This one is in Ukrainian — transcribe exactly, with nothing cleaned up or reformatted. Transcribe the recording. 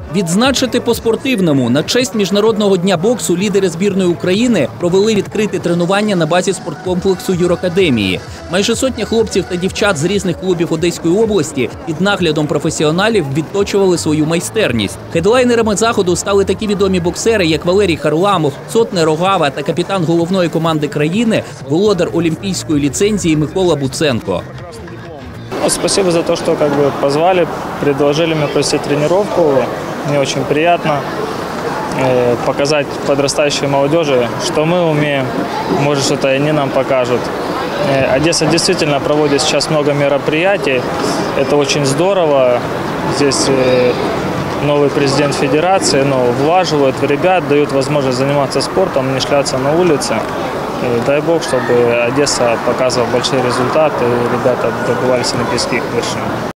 Відзначити по-спортивному. На честь Міжнародного дня боксу лідери збірної України провели відкрите тренування на базі спорткомплексу Юракадемії. Майже сотня хлопців та дівчат з різних клубів Одеської області під наглядом професіоналів відточували свою майстерність. Хедлайнерами заходу стали такі відомі боксери, як Валерій Харламов, Сотне Рогава та капітан головної команди країни, володар олімпійської ліцензії Микола Буценко. Спасибо за то, что как бы позвали, предложили мне провести тренировку. Мне очень приятно э, показать подрастающей молодежи, что мы умеем. Может, что-то и они нам покажут. Э, Одесса действительно проводит сейчас много мероприятий. Это очень здорово. Здесь э, новый президент федерации, но влаживают в ребят, дают возможность заниматься спортом, не шляться на улице. И дай бог, чтобы Одесса показывала большие результаты, и ребята добивались олимпийских вершин.